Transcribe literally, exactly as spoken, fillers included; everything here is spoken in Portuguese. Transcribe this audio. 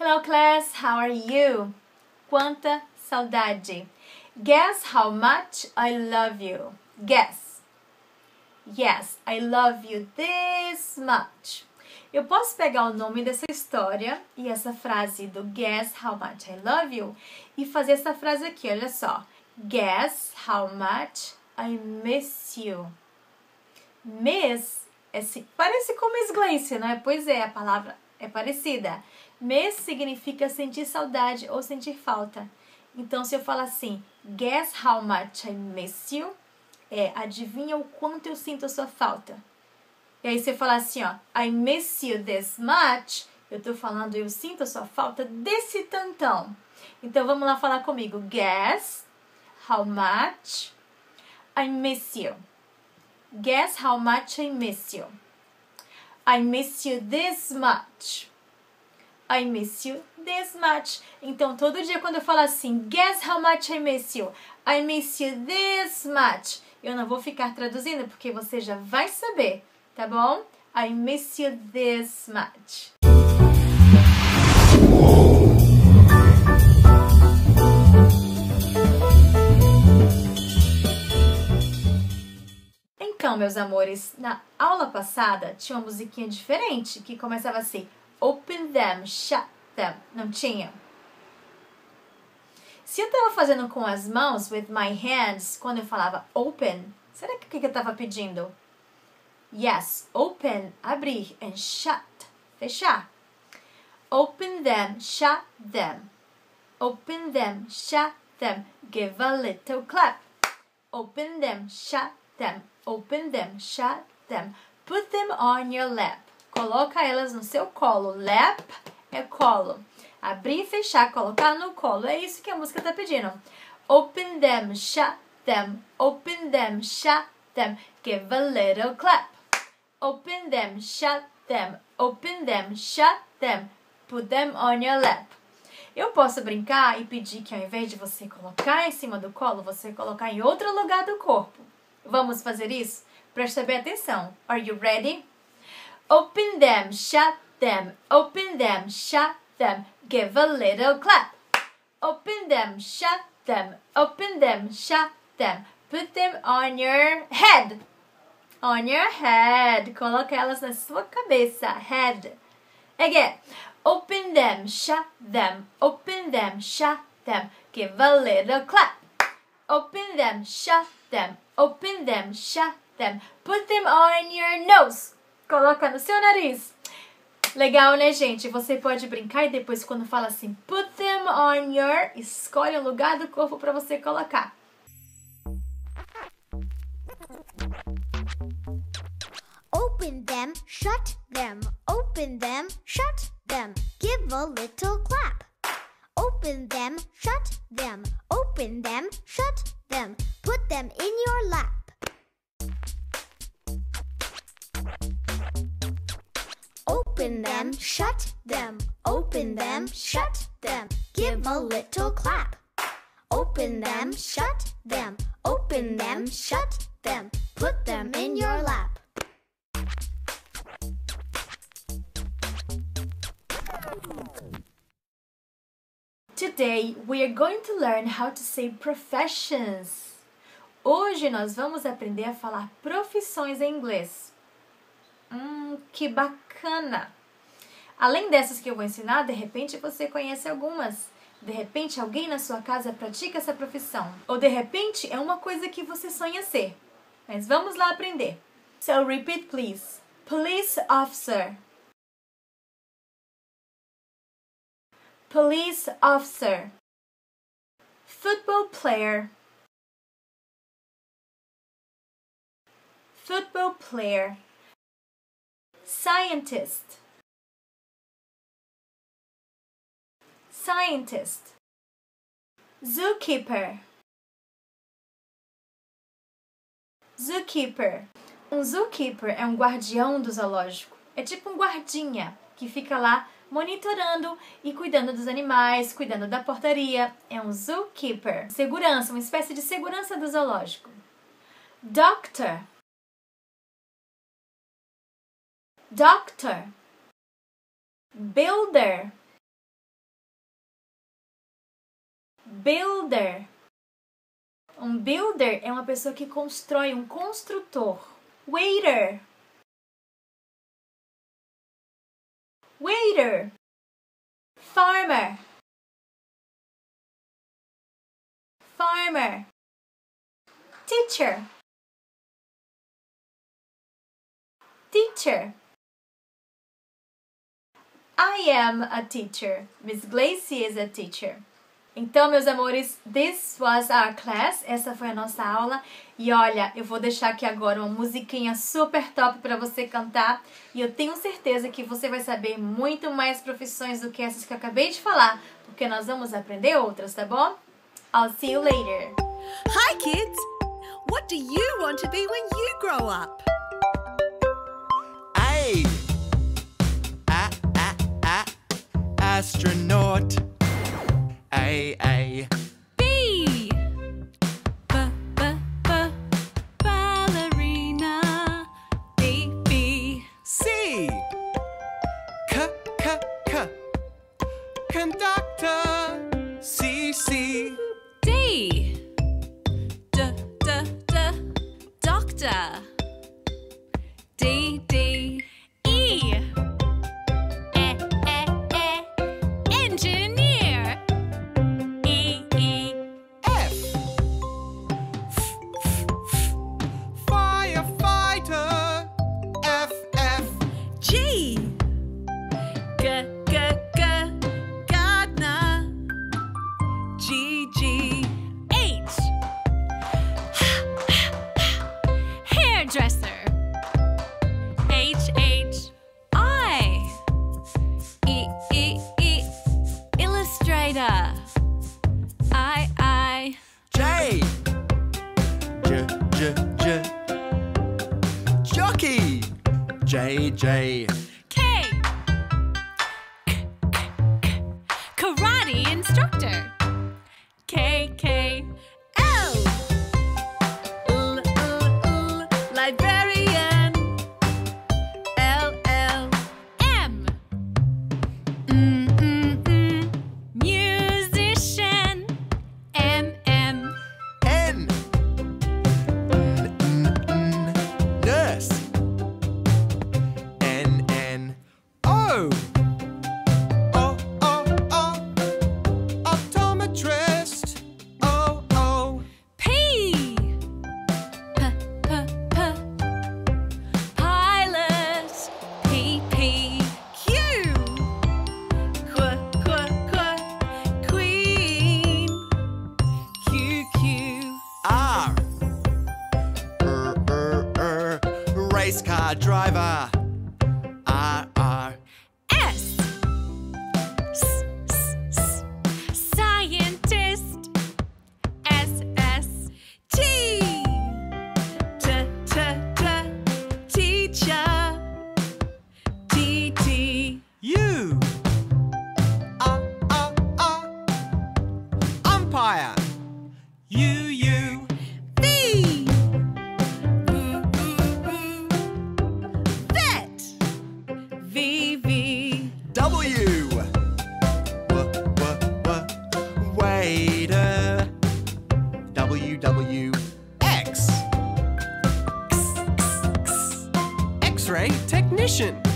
Hello class, how are you? Quanta saudade. Guess how much I love you. Guess. Yes, I love you this much. Eu posso pegar o nome dessa história e essa frase do Guess how much I love you e fazer essa frase aqui, olha só. Guess how much I miss you. Miss é, parece com Miss Gleice, não é? Pois é, a palavra é parecida. Miss significa sentir saudade ou sentir falta. Então, se eu falar assim, guess how much I miss you, é, adivinha o quanto eu sinto a sua falta. E aí, se eu falar assim, ó, I miss you this much, eu tô falando, eu sinto a sua falta desse tantão. Então, vamos lá falar comigo. Guess how much I miss you. Guess how much I miss you. I miss you this much. I miss you this much. Então, todo dia quando eu falo assim, guess how much I miss you. I miss you this much. Eu não vou ficar traduzindo, porque você já vai saber, tá bom? I miss you this much. Então, meus amores, na aula passada tinha uma musiquinha diferente que começava assim, open them, shut them. Não tinha? Se eu estava fazendo com as mãos, with my hands, quando eu falava open, será que o que eu estava pedindo? Yes, open, abrir, and shut, fechar. Open them, shut them. Open them, shut them. Give a little clap. Open them, shut them. Open them, shut them. Put them on your lap. Coloca elas no seu colo. Lap é colo. Abrir e fechar, colocar no colo. É isso que a música está pedindo. Open them, shut them. Open them, shut them. Give a little clap. Open them, shut them. Open them, shut them. Put them on your lap. Eu posso brincar e pedir que ao invés de você colocar em cima do colo, você colocar em outro lugar do corpo. Vamos fazer isso? Preste bem atenção. Are you ready? Open them, shut them. Open them, shut them. Give a little clap. Open them, shut them. Open them, shut them. Put them on your head. On your head. Coloca elas na sua cabeça. Head. Again. Open them, shut them. Open them, shut them. Give a little clap. Open them, shut them. Open them, shut them. Put them on your nose. Coloca no seu nariz. Legal, né, gente? Você pode brincar e depois quando fala assim, put them on your, escolhe um lugar do corpo para você colocar. Open them, shut them. Open them, shut them. Give a little clap. Open them, shut them. Open them, shut them. Put them in your lap. Open them, shut them. Open them, shut them. Give a little clap. Open them, shut them. Open them, shut them. Put them in your lap. Today we are going to learn how to say professions. Hoje nós vamos aprender a falar profissões em inglês. Hum, que bacana! Além dessas que eu vou ensinar, de repente você conhece algumas. De repente alguém na sua casa pratica essa profissão. Ou de repente é uma coisa que você sonha ser. Mas vamos lá aprender. So repeat please. Police officer. Police officer. Football player. Football player. Scientist. Scientist. Zookeeper. Zookeeper. Um zookeeper é um guardião do zoológico. É tipo um guardinha que fica lá monitorando e cuidando dos animais, cuidando da portaria. É um zookeeper. Segurança, uma espécie de segurança do zoológico. Doctor. Doctor. Builder. builder. Um builder é uma pessoa que constrói, um construtor. Waiter. Waiter. Farmer. Farmer. Teacher. Teacher. I am a teacher. Miss Glacy is a teacher. Então, meus amores, this was our class. Essa foi a nossa aula. E olha, eu vou deixar aqui agora uma musiquinha super top para você cantar. E eu tenho certeza que você vai saber muito mais profissões do que essas que eu acabei de falar, porque nós vamos aprender outras, tá bom? I'll see you later. Hi, kids! What do you want to be when you grow up? A. A, a, a. Astronaut. A, A. B. B, B, B. Ballerina. B, B. C. C, C, C. Conductor. C, C. D. D, D, D. Doctor. D, D. E. E, E, E. Engineer. E, E. F. F, F, F. Firefighter. F, F. G. G, G, G. Gardener. G, G. H. Hairdresser. H, H. I. E, E, E. Illustrator. I, I. J. J, J, J. Jockey. J, J. K. K, K, K. Karate instructor. K, K. L. L, L, L. Librarian. L, L. M. Mm, mm, mm. Musician. M, M. N. N, N, N. Nurse. N, N. O. O, O, O. Optometrist. O, O. P. P, P, P. Pilot. P, P. Q. Qu, Qu, Qu. Queen. Q, Q. R. R, R, R. Race car driver. R, R. S. S, S, S. Scientist. S, S. T. T, T, T. Teacher. T, T. U. Uh, uh, uh. Umpire. U, U. V. V, V, V. Vet. V, V. W. W, W, W. Waiter. W, W. X. X, X, X. X-ray technician.